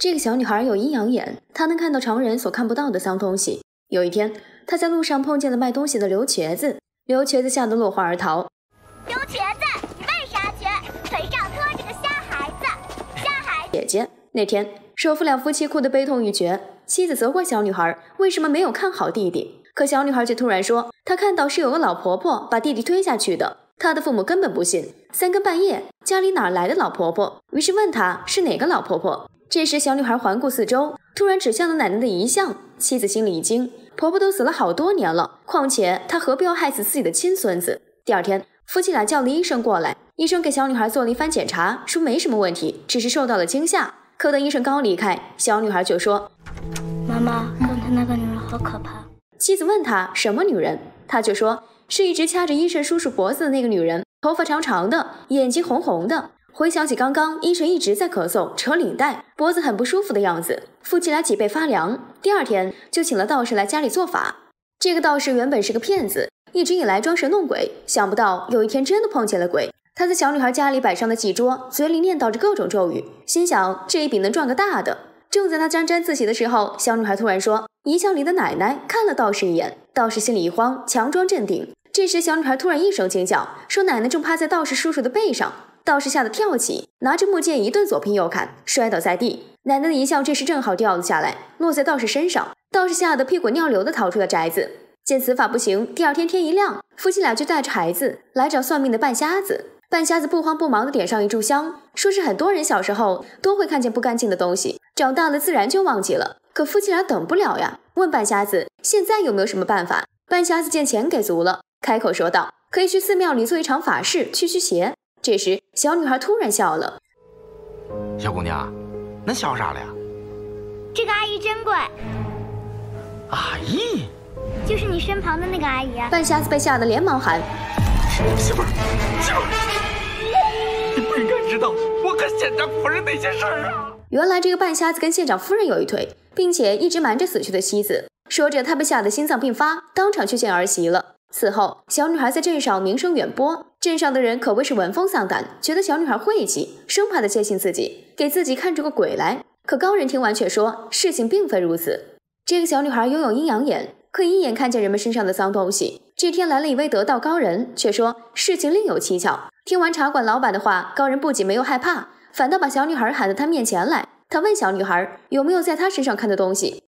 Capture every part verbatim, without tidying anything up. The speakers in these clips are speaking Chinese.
这个小女孩有阴阳眼，她能看到常人所看不到的脏东西。有一天，她在路上碰见了卖东西的刘瘸子，刘瘸子吓得落荒而逃。 刘瘸子，你为啥瘸？腿上拖着个瞎孩子，瞎孩子。 姐姐，那天首富两夫妻哭得悲痛欲绝，妻子责怪小女孩为什么没有看好弟弟，可小女孩却突然说，她看到是有个老婆婆把弟弟推下去的。她的父母根本不信，三更半夜家里哪来的老婆婆？于是问她是哪个老婆婆。这时小女孩环顾四周，突然指向了奶奶的遗像，妻子心里一惊，婆婆都死了好多年了，况且她何必要害死自己的亲孙子？第二天，夫妻俩叫了医生过来，医生给小女孩做了一番检查，说没什么问题，只是受到了惊吓。可等医生刚离开，小女孩就说：“ 妈妈，刚才那个女人好可怕。” 妻子问她什么女人，她就说是一直掐着医生叔叔脖子的那个女人，头发长长的，眼睛红红的。回想起刚刚医生一直在咳嗽、扯领带，脖子很不舒服的样子，夫妻俩脊背发凉。第二天就请了道士来家里做法。这个道士原本是个骗子，一直以来装神弄鬼，想不到有一天真的碰见了鬼。他在小女孩家里摆上了祭桌，嘴里念叨着各种咒语，心想这一笔能赚个大的。正在他沾沾自喜的时候，小女孩突然说，遗像里的奶奶看了道士一眼。道士心里一慌，强装镇定。这时小女孩突然一声惊叫，说奶奶正趴在道士叔叔的背上。道士吓得跳起，拿着木剑一顿左拼右砍，摔倒在地。奶奶的遗像这时正好掉了下来，落在道士身上。道士吓得屁滚尿流地逃出了宅子。见此法不行，第二天天一亮，夫妻俩就带着孩子来找算命的半瞎子。半瞎子不慌不忙地点上一炷香，说是很多人小时候都会看见不干净的东西，长大了自然就忘记了。可夫妻俩等不了呀，问半瞎子现在有没有什么办法。半瞎子见钱给足了，开口说道，可以去寺庙里做一场法事，驱驱邪。这时小女孩突然笑了， 小姑娘，恁笑啥了呀？ 这个阿姨真贵。 阿姨？ 就是你身旁的那个阿姨啊。 半瞎子被吓得连忙喊， 媳妇儿，媳妇儿，你不应该知道我和县长夫人那些事儿啊。 原来这个半瞎子跟县长夫人有一腿，并且一直瞒着死去的妻子。说着他被吓得心脏病发，当场去见儿媳了。此后小女孩在镇上名声远播，镇上的人可谓是闻风丧胆，觉得小女孩晦气，生怕她接近自己，给自己看出个鬼来。可高人听完却说事情并非如此。这个小女孩拥有阴阳眼，可以一眼看见人们身上的脏东西。这天来了一位得道高人，却说事情另有蹊跷。听完茶馆老板的话，高人不仅没有害怕，反倒把小女孩喊到他面前来。他问小女孩有没有在她身上看的东西。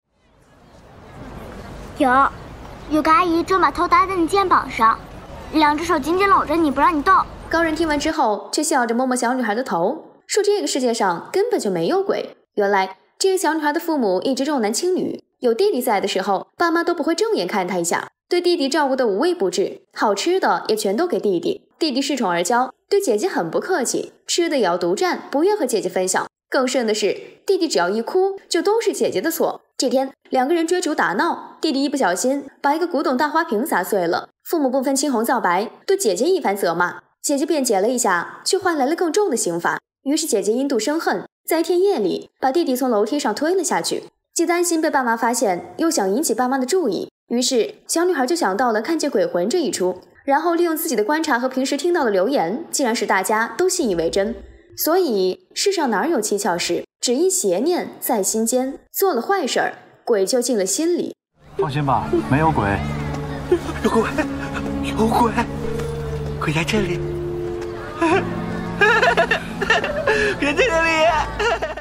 有，有个阿姨正把头搭在你肩膀上，两只手紧紧搂着你，不让你动。 高人听完之后，却笑着摸摸小女孩的头，说这个世界上根本就没有鬼。原来这个小女孩的父母一直重男轻女，有弟弟在的时候，爸妈都不会正眼看她一下，对弟弟照顾的无微不至，好吃的也全都给弟弟。弟弟恃宠而骄，对姐姐很不客气，吃的也要独占，不愿和姐姐分享。更甚的是，弟弟只要一哭，就都是姐姐的错。这天两个人追逐打闹，弟弟一不小心把一个古董大花瓶砸碎了，父母不分青红皂白，对姐姐一番责骂。姐姐辩解了一下，却换来了更重的刑罚。于是姐姐因妒生恨，在一天夜里把弟弟从楼梯上推了下去。既担心被爸妈发现，又想引起爸妈的注意，于是小女孩就想到了看见鬼魂这一出，然后利用自己的观察和平时听到的流言，竟然使大家都信以为真。所以世上哪有蹊跷事，只因邪念在心间，做了坏事儿，鬼就进了心里。 放心吧，没有鬼。 有鬼，有鬼，鬼在这里，鬼在这里。